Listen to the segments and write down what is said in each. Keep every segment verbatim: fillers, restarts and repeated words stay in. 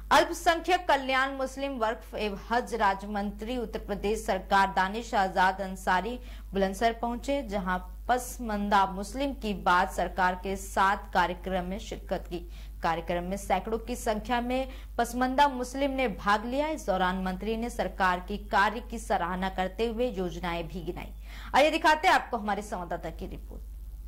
अल्पसंख्यक कल्याण, मुस्लिम वक्फ एवं हज राज्य मंत्री उत्तर प्रदेश सरकार दानिश आजाद अंसारी बुलंदशहर पहुंचे, जहां पसमंदा मुस्लिम की बात सरकार के साथ कार्यक्रम में शिरकत की। कार्यक्रम में सैकड़ों की संख्या में पसमंदा मुस्लिम ने भाग लिया। इस दौरान मंत्री ने सरकार की कार्य की सराहना करते हुए योजनाएं भी गिनाई। आइए दिखाते हैं आपको हमारे संवाददाता की रिपोर्ट।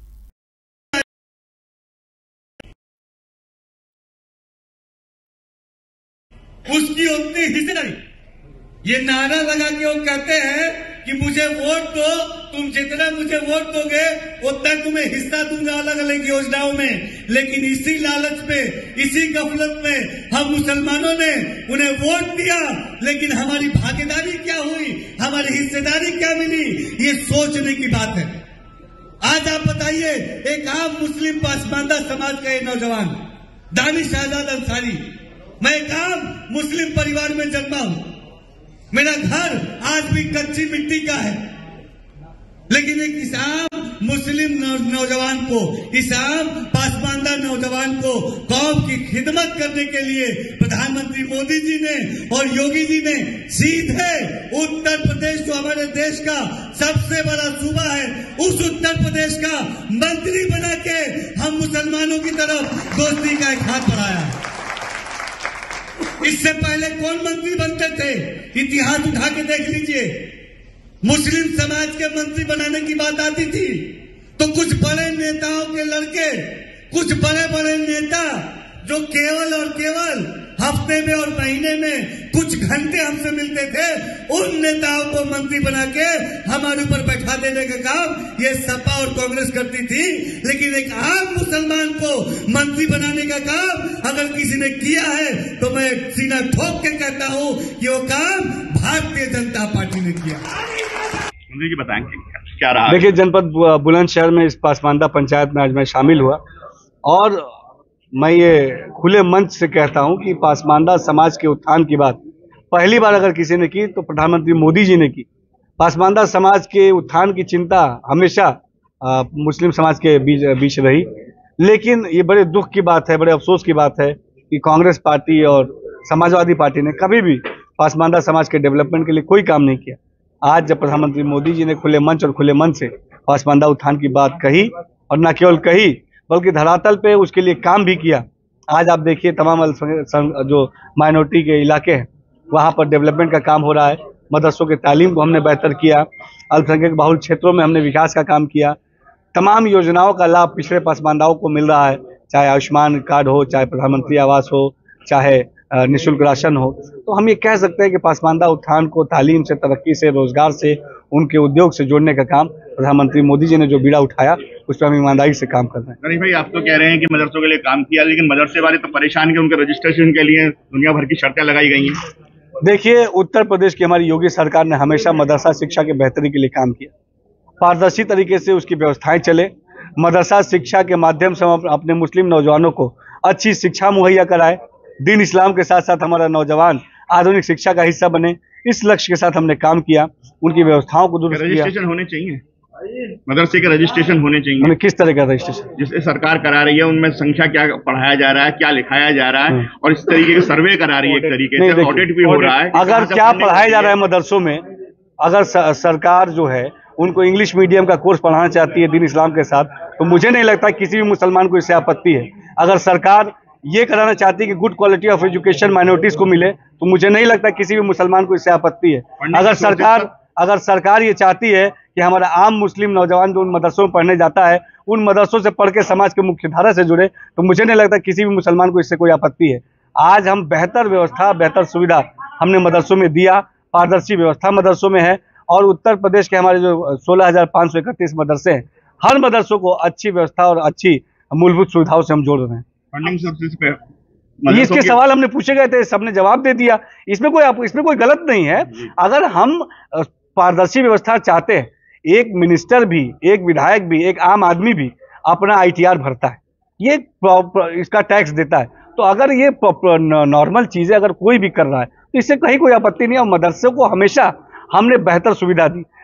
उसकी उतनी हिस्सेदारी, ये नारा लगा के वो कहते हैं कि मुझे वोट दो, तुम जितना मुझे वोट दोगे उतना तुम्हें हिस्सा दूंगा अलग अलग योजनाओं में। लेकिन इसी लालच में, इसी गफलत में हम मुसलमानों ने उन्हें वोट दिया, लेकिन हमारी भागीदारी क्या हुई, हमारी हिस्सेदारी क्या मिली, ये सोचने की बात है। आज आप बताइए, एक आम मुस्लिम पसमानदा समाज का एक नौजवान दानिश आजाद अंसारी, मैं एक आम मुस्लिम परिवार में जन्मा हूं, मेरा घर आज भी कच्ची मिट्टी का है, लेकिन एक इस आम मुस्लिम नौजवान को, इस आम पसमानदा नौजवान को कौम की खिदमत करने के लिए प्रधानमंत्री मोदी जी ने और योगी जी ने सीधे उत्तर प्रदेश, जो हमारे देश का सबसे बड़ा सूबा है, उस उत्तर प्रदेश का मंत्री बना के हम मुसलमानों की तरफ दोस्ती का एक हाथ बढ़ाया है। इससे पहले कौन मंत्री बनते थे, इतिहास उठा के देख लीजिए। मुस्लिम समाज के मंत्री बनाने की बात आती थी तो कुछ बड़े नेताओं के लड़के, कुछ बड़े बड़े नेता जो केवल और केवल हफ्ते में और महीने में कुछ घंटे हमसे मिलते थे, उन नेताओं को मंत्री बना के हमारे ऊपर बैठा देने का काम ये सपा और कांग्रेस करती थी। लेकिन एक आम मुसलमान को मंत्री बनाने का काम अगर किसी ने किया है तो मैं सीना ठोक के कहता हूं कि वो काम भारतीय जनता पार्टी ने किया। जी बताएंगे क्या रहा? देखिए, जनपद बुलंदशहर में इस पसमानदा पंचायत में आज मैं शामिल हुआ और मैं ये खुले मंच से कहता हूं कि पसमानदा समाज के उत्थान की बात पहली बार अगर किसी ने की तो प्रधानमंत्री मोदी जी ने की। पसमानदा समाज के उत्थान की चिंता हमेशा आ, मुस्लिम समाज के बीच बीच रही, लेकिन ये बड़े दुख की बात है, बड़े अफसोस की बात है कि कांग्रेस पार्टी और समाजवादी पार्टी ने कभी भी पसमानदा समाज के डेवलपमेंट के लिए कोई काम नहीं किया। आज जब प्रधानमंत्री मोदी जी ने खुले मंच और खुले मन से पसमानदा उत्थान की बात कही, और न केवल कही बल्कि धरातल पे उसके लिए काम भी किया। आज आप देखिए, तमाम जो माइनॉरिटी के इलाके हैं वहाँ पर डेवलपमेंट का काम हो रहा है। मदरसों के तालीम को हमने बेहतर किया, अल्पसंख्यक बहुल क्षेत्रों में हमने विकास का काम किया। तमाम योजनाओं का लाभ पिछड़े पसमानदाओं को मिल रहा है, चाहे आयुष्मान कार्ड हो, चाहे प्रधानमंत्री आवास हो, चाहे निःशुल्क राशन हो। तो हम ये कह सकते हैं कि पसमानदा उत्थान को तालीम से, तरक्की से, रोजगार से, उनके उद्योग से जोड़ने का काम प्रधानमंत्री मोदी जी ने जो बीड़ा उठाया उस पर हम ईमानदारी से काम कर रहे हैं। गणेश भाई, आप तो कह रहे हैं कि मदरसों के लिए काम किया, लेकिन मदरसे वाले तो परेशान के उनके रजिस्ट्रेशन के लिए दुनिया भर की शर्तें लगाई गई हैं। देखिए, उत्तर प्रदेश की हमारी योगी सरकार ने हमेशा मदरसा शिक्षा की बेहतरी के लिए काम किया। पारदर्शी तरीके से उसकी व्यवस्थाएं चले। मदरसा शिक्षा के माध्यम से हम अपने मुस्लिम नौजवानों को अच्छी शिक्षा मुहैया कराए, दीन इस्लाम के साथ साथ हमारा नौजवान आधुनिक शिक्षा का हिस्सा बने। इस लक्ष्य के साथ हमने काम किया, उनकी व्यवस्थाओं को दुरुस्त किया। रजिस्ट्रेशन होने चाहिए, मदरसे के रजिस्ट्रेशन होने चाहिए। किस तरह का रजिस्ट्रेशन? जिसे सरकार करा रही है उनमें संख्या क्या पढ़ाया जा रहा है, क्या लिखाया जा रहा है, और इस तरीके के सर्वे करा रही है, एक तरीके से ऑडिट भी हो रहा है। अगर क्या पढ़ाया जा रहा है मदरसों में, अगर सरकार जो है उनको इंग्लिश मीडियम का कोर्स पढ़ाना चाहती है दीन इस्लाम के साथ, तो मुझे नहीं लगता किसी भी मुसलमान को इससे आपत्ति है। अगर सरकार ये कराना चाहती है कि good quality of education minorities को मिले, तो मुझे नहीं लगता किसी भी मुसलमान को इससे आपत्ति है। अगर सरकार अगर सरकार ये चाहती है कि हमारा आम मुस्लिम नौजवान जो उन मदरसों में पढ़ने जाता है, उन मदरसों से पढ़ के समाज के मुख्य धारा से जुड़े, तो मुझे नहीं लगता किसी भी मुसलमान को इससे कोई आपत्ति है। आज हम बेहतर व्यवस्था, बेहतर सुविधा हमने मदरसों में दिया, पारदर्शी व्यवस्था मदरसों में है, और उत्तर प्रदेश के हमारे जो सोलह हजार पाँच सौ इकतीस मदरसे हैं, हर मदरसों को अच्छी व्यवस्था और अच्छी मूलभूत सुविधाओं से हम जोड़ रहे हैं। फंडिंग सोर्सेज पे इसके सवाल हमने पूछे गए थे, सबने जवाब दे दिया। इसमें कोई इसमें कोई गलत नहीं है। अगर हम पारदर्शी व्यवस्था चाहते हैं, एक मिनिस्टर भी, एक विधायक भी, एक आम आदमी भी अपना आईटीआर भरता है, ये इसका टैक्स देता है, तो अगर ये नॉर्मल चीजें अगर कोई भी कर रहा है तो इससे कहीं कोई आपत्ति नहीं है। और मदरसों को हमेशा हमने बेहतर सुविधा दी।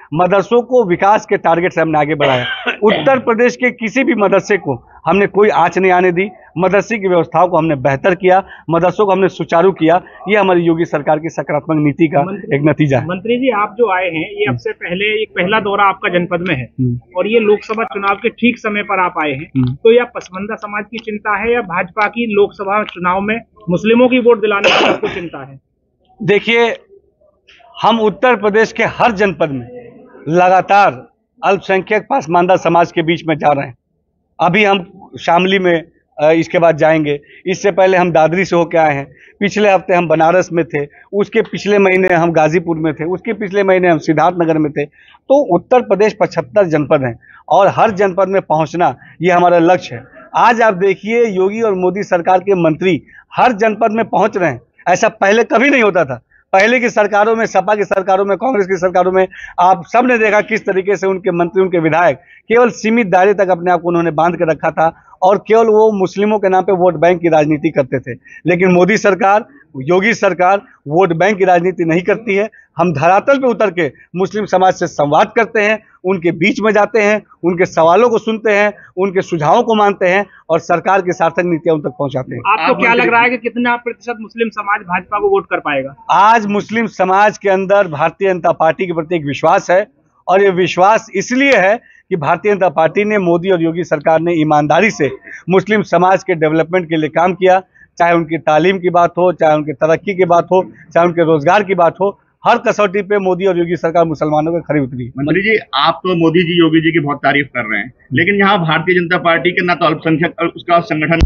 मदरसों को विकास के टारगेट से हमने आगे बढ़ाया। उत्तर प्रदेश के किसी भी मदरसे को हमने कोई आंच नहीं आने दी, मदरसे की व्यवस्थाओं को हमने बेहतर किया, मदरसों को हमने सुचारू किया। ये हमारी योगी सरकार की सकारात्मक नीति का एक नतीजा है। मंत्री जी, आप जो आए हैं, ये अब से पहले एक पहला दौरा आपका जनपद में है और ये लोकसभा चुनाव के ठीक समय पर आप आए हैं, तो यह पसमंदा समाज की चिंता है या भाजपा की लोकसभा चुनाव में मुस्लिमों की वोट दिलाने की आपको चिंता है? देखिए, हम उत्तर प्रदेश के हर जनपद में लगातार अल्पसंख्यक पासमानदा समाज के बीच में जा रहे हैं। अभी हम शामली में इसके बाद जाएंगे, इससे पहले हम दादरी से होकर आए हैं, पिछले हफ्ते हम बनारस में थे, उसके पिछले महीने हम गाजीपुर में थे, उसके पिछले महीने हम सिद्धार्थनगर में थे। तो उत्तर प्रदेश पचहत्तर जनपद हैं और हर जनपद में पहुंचना ये हमारा लक्ष्य है। आज आप देखिए, योगी और मोदी सरकार के मंत्री हर जनपद में पहुंच रहे हैं। ऐसा पहले कभी नहीं होता था। पहले की सरकारों में, सपा की सरकारों में, कांग्रेस की सरकारों में आप सब ने देखा किस तरीके से उनके मंत्री, उनके विधायक केवल सीमित दायरे तक अपने आप को उन्होंने बांध के रखा था और केवल वो मुस्लिमों के नाम पे वोट बैंक की राजनीति करते थे। लेकिन मोदी सरकार, योगी सरकार वोट बैंक की राजनीति नहीं करती है। हम धरातल पे उतर के मुस्लिम समाज से संवाद करते हैं, उनके बीच में जाते हैं, उनके सवालों को सुनते हैं, उनके सुझावों को मानते हैं और सरकार की सार्थक नीतियां उन तक पहुंचाते हैं। आपको क्या लग रहा है कि कितना प्रतिशत मुस्लिम समाज भाजपा को वोट कर पाएगा? आज मुस्लिम समाज के अंदर भारतीय जनता पार्टी के प्रति एक विश्वास है और ये विश्वास इसलिए है कि भारतीय जनता पार्टी ने, मोदी और योगी सरकार ने ईमानदारी से मुस्लिम समाज के डेवलपमेंट के लिए काम किया। चाहे उनकी तालीम की बात हो, चाहे उनकी तरक्की की बात हो, चाहे उनके रोजगार की बात हो, हर कसौटी पे मोदी और योगी सरकार मुसलमानों के खरी उतरी। मंत्री जी, आप तो मोदी जी, योगी जी की बहुत तारीफ कर रहे हैं, लेकिन यहाँ भारतीय जनता पार्टी के ना तो अल्पसंख्यक उसका संगठन,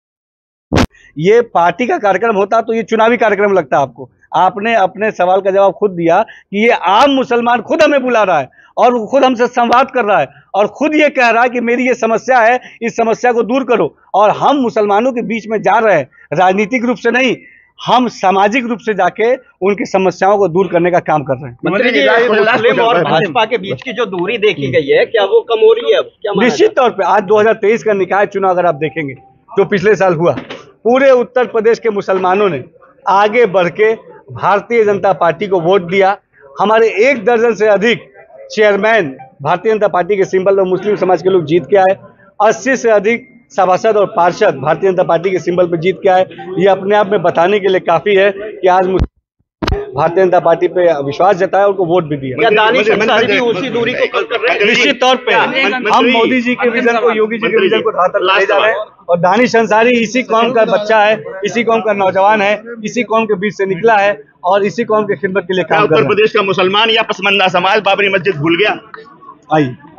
ये पार्टी का कार्यक्रम होता तो ये चुनावी कार्यक्रम लगता आपको। आपने अपने सवाल का जवाब खुद दिया कि ये आम मुसलमान खुद हमें बुला रहा है और वो खुद हमसे संवाद कर रहा है और खुद ये कह रहा है कि मेरी ये समस्या है, इस समस्या को दूर करो। और हम मुसलमानों के बीच में जा रहे हैं, राजनीतिक रूप से नहीं, हम सामाजिक रूप से जाके उनकी समस्याओं को दूर करने का काम कर रहे हैं। मंत्री जी, मुस्लिम और भाजपा के बीच की जो दूरी देखी गई है, क्या वो कम हो रही है? क्या निश्चित तौर पे आज दो हज़ार तेईस का निकाय चुनाव अगर आप देखेंगे जो पिछले साल हुआ, पूरे उत्तर प्रदेश के मुसलमानों ने आगे बढ़ के भारतीय जनता पार्टी को वोट दिया। हमारे एक दर्जन से अधिक चेयरमैन भारतीय जनता पार्टी के सिंबल और मुस्लिम समाज के लोग जीत के आए। अस्सी से अधिक सभासद और पार्षद भारतीय जनता पार्टी के सिंबल पर जीत के आए। ये अपने आप में बताने के लिए काफी है कि आज भारतीय जनता पार्टी पे विश्वास जताया, उनको वोट भी दिया। दानिश अंसारी भी उसी दूरी को कल कर रहे हैं? निश्चित तौर पे हम मोदी जी के विजन को, योगी जी के विजन को धरातल ले जा रहे हैं और दानिश अंसारी इसी कौम का बच्चा है, इसी कौम का नौजवान है, इसी कौम के बीच से निकला है और इसी कौम की खिदमत के लिए काम कर रहा है। उत्तर प्रदेश का मुसलमान या पसमंदा समाज बाबरी मस्जिद भूल गया? आइए